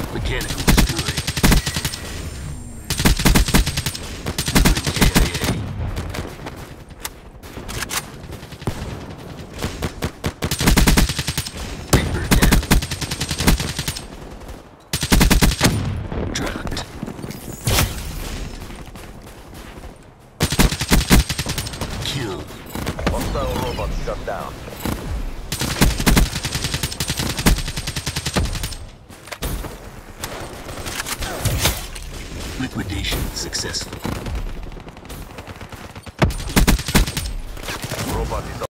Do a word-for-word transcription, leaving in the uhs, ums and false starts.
Mechanical destroyed. K I A. Reaper down. Dropped. Kill. Hostile robot shut down. Liquidation successful. Robot is